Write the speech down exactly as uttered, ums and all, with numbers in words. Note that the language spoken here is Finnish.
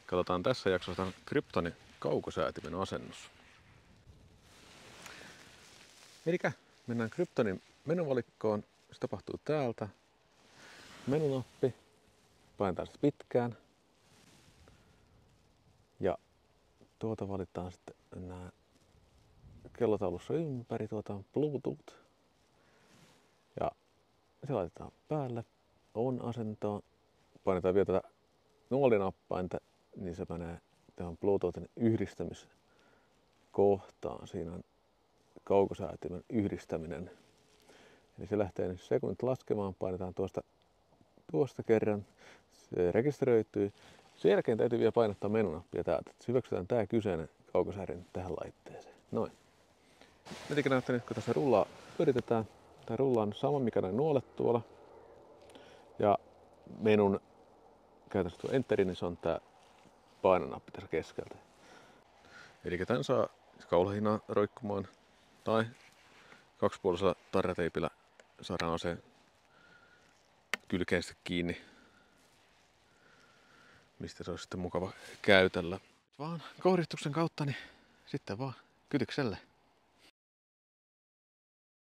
Katsotaan tässä jaksossa Kryptonin kaukosäätimen asennus. Elikkä mennään Kryptonin menuvalikkoon. Se tapahtuu täältä. Menunappi. Painetaan sitä pitkään. Ja tuota valitaan sitten nämä kellotaulussa ympäri. Tuota on Bluetooth. Ja se laitetaan päälle. On-asentoon. Painetaan vielä tätä nuolinappainta, niin se menee tähän Bluetoothin yhdistämiskohtaan. Siinä on kaukosäätimen yhdistäminen. Eli se lähtee nyt sekunnit laskemaan. Painetaan tuosta, tuosta kerran. Se rekisteröityy. Sen jälkeen täytyy vielä painottaa menunappia täältä. Hyväksytään tämä kyseinen kaukosäädin tähän laitteeseen. Noin. Mitenkä näyttää nyt, kun tässä rullaa pyritetään. Tämä rulla on sama, mikä näin nuolet tuolla. Ja menun käytännössä tuo enteri, niin se on tää painonappi tässä keskeltä. Eli tän saa kaulahinaa roikkumaan tai kaksipuolisella tarrateipillä saadaan aseen kylkeen sitten kiinni, mistä se olisi sitten mukava käytellä. Vaan kohdistuksen kautta niin sitten vaan kytykselle.